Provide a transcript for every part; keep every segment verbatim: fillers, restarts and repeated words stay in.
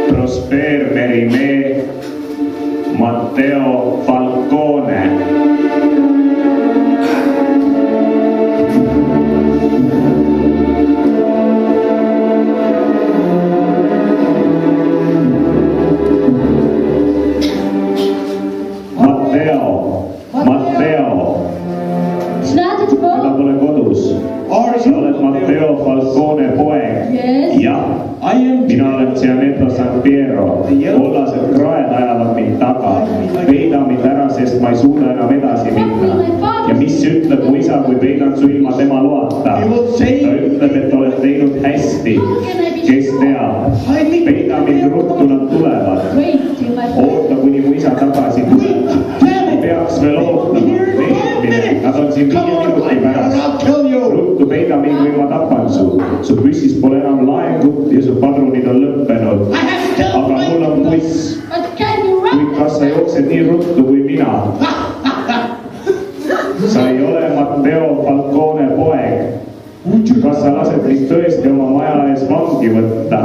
Prosper Merimee, Matteo Falcone. Matteo, Matteo. Teda pole kodus. Sa oled Matteo Falcone poeg. Jah, mina olen Gianetto San Piero. Kollased kraed ajavad mind taga. Peida mind ära, sest ma ei suuda enam edasi minna. Ja mis ütleb mu isa, kui peidan su ilma tema loata? Ta ütleb, et oled teinud hästi. Kes teab? Peida mind ruttu, nad tulevad. Oota, kuni mu isa tagasi tuleb. Peaks veel ootama. Veetmine. Nad on siin viie minuti pärast. Ruttu peida mind või ma tapan su. Su püssis pole enam laengut ja su padrunid on lõppenud. Aga mul on buss. Kuid kas sa jooksed nii ruttu kui mina? Sa ei ole Matteo Falcone poeg. Kas sa lased mind tõesti oma maja ees vangi võtta?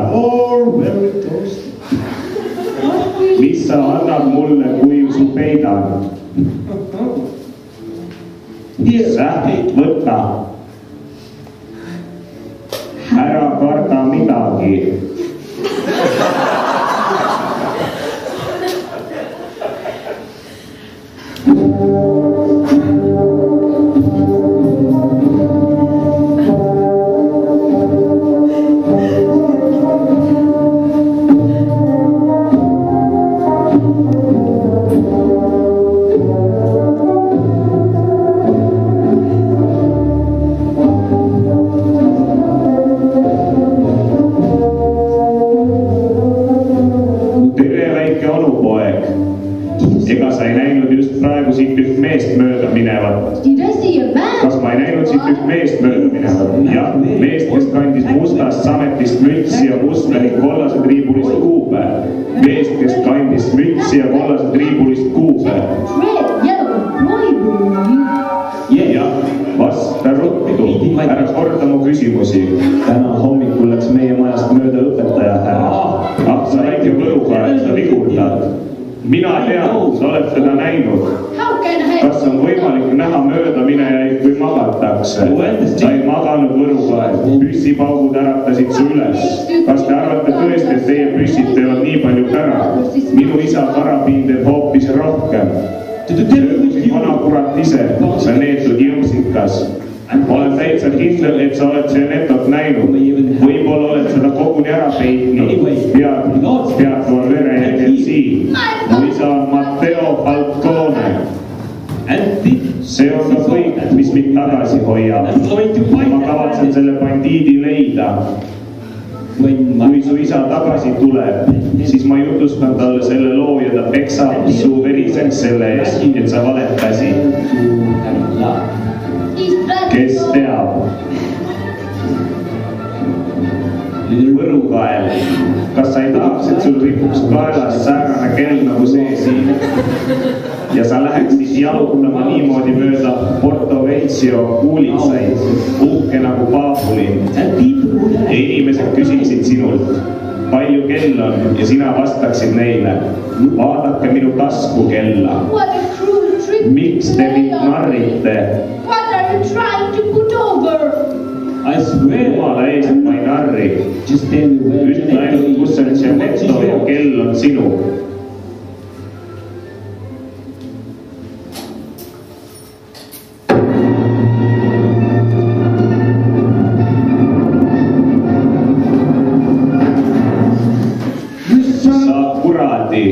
Mis sa annad mulle, kui su peidan? Sähvit võtta. Ära karda midagi. Kas ma ei näinud siit üht meest mööda minevat? Jah, meest, kes kandis mustast sametist mütsi ja musta ning kollased riibulist kuube. Meest, kes kandis mütsi ja kollased riibulist kuube. Jah, vasta ruttu. Ära korda mu küsimusi. Täna hommikul läks meie majast mööda õpetaja härra. Ah, sa väike võlukael, sa vigurdad. Mina tean, sa oled teda näinud. Kas on võimalik näha mööda minejaid, kui magatakse? Sa ei maganud võrukael. Püssipaugud äratasid su üles. Kas te arvate tõesti, et teie püssid teevad nii palju kära? Minu isa karabiin teeb hoopis rohkem. Töökusid vana kurat ise, sa neetud jõusikas. Olen täitsa kindel, et sa oled Gianettot näinud. Võib-olla oled seda koguni ära peitnud. Pead, peatuva verejälged siin. Mu isa on Matteo Falcone. See on ka kõik, mis mind tagasi hoiab. Ma kavatsen selle bandiidi leida. Kui su isa tagasi tuleb, siis ma jutustan talle selle loo ja ta peksab su veriseks selle eest, et sa valetasid. Kes teab? Võrukael, kas sa ei tahaks, et sul ripuks kaelas säärane kell nagu see siin? Ja sa läheksid jalutama niimoodi mööda Porto Vecchio kuulitsaid, uhke nagu paapulin. Ja inimesed küsiksid sinult, palju kell on ja sina vastaksid neile. Vaadake minu tasku kella. Miks te mind narrite? Jumala eest ma ei narri. Ütle ainult, kus on Gianetto ja kell on sinu. Sa kuradi.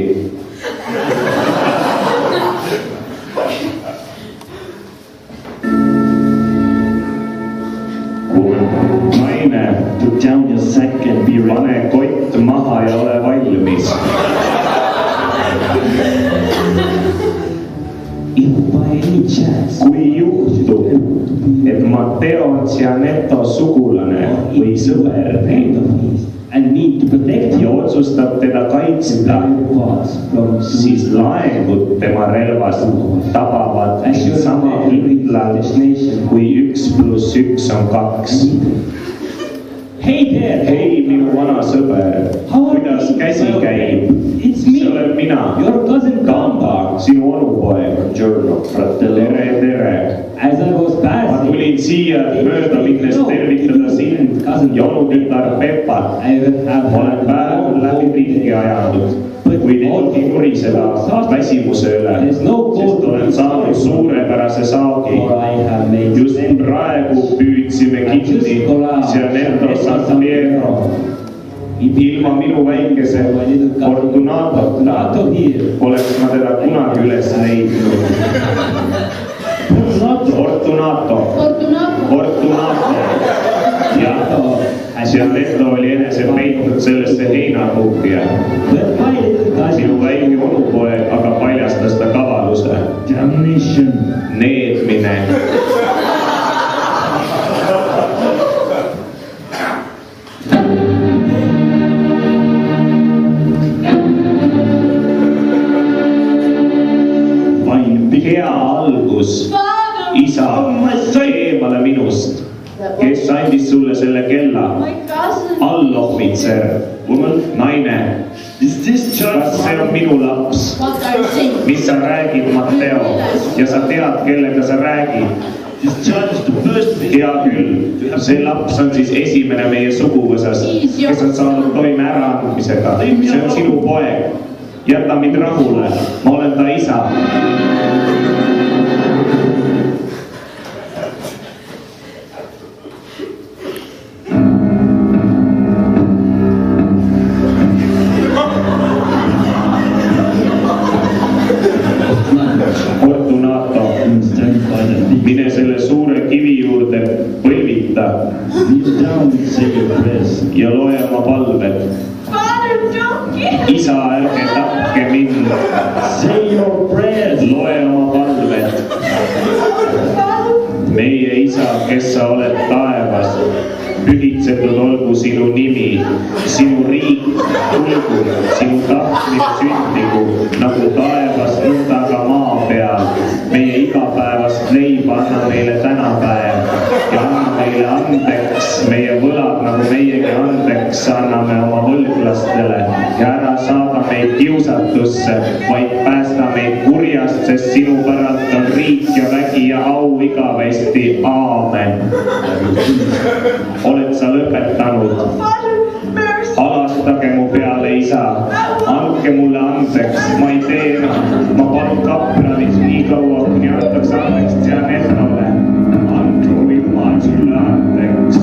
Pane kott maha ja ole valmis. Kui juhtub, et Matteo on Gianetto sugulane või sõber ja otsustab teda kaitsta, siis laengud tema relvast tabavad sama kindlalt, kui üks pluss üks on kaks. Hei, minu vana sõber, kuidas käsi käib? siia mööda minnes tervitada sind ja onutütar Pepat. Olen päev läbi ringi ajanud, kuid ei tohi nuriseda väsimuse üle, sest olen saanud suurepärase saagi. Just praegu püüdsime kinni Gianetto San Piero. Ilma minu väikese Fortunatota oleks ma teda kunagi üles leidnud. Fortunato. Fortunato. Ja Gianetto oli enese peitnud sellesse heinakupja. Sinu väike onupoeg aga paljastas ta kavaluse. Needmine. Hea algus, isa, eemale minust, kes andis sulle selle kella, allohvitser, naine, kas see on minu laps, mis sa räägid, Matteo, ja sa tead, kellega sa räägid. Hea küll, see laps on siis esimene meie suguvõsas, kes on saanud toime äraandmisega, see on sinu poeg, jäta mind rahule, ma olen ta isa. Fortunato, mine selle suure kivi juurde põlvita ja loe oma palved. Isa, ärge tapke mind. Loe oma palved. Meie isa, kes sa oled taevas, pühitsetud olgu sinu nimi, sinu riik tulgu, sinu tahtmine sündigu, nagu taevas nõnda ka maa peal. Meie igapäevast leiba anna meile tänapäev ja anna meile andeks meie võlad, nagu meiegi andeks anname oma võlglastele ja ära saada meid kiusatusse, vaid päästa meid kurjast, sest sinu päralt on riik ja vägi ja au igavesti. Aamen. Oled sa lõpetanud? Alastage mu peale, isa. Andke mulle andeks, ma ei tee enam. Ma palun kaplanit nii kaua, kuni antakse andeks Gianettole. Andku jumal sulle andeks.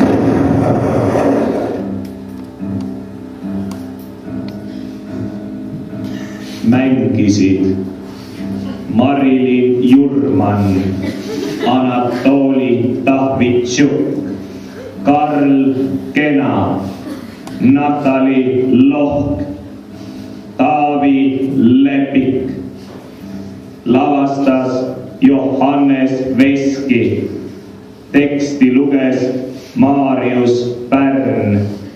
Mängisid Marilyn Jurman, Anatoli Tahvitšuk, Karl Kena, Natali Lohk, Taavi Lepik. Lavastas Johannes Veski. Teksti luges Marius Pärn.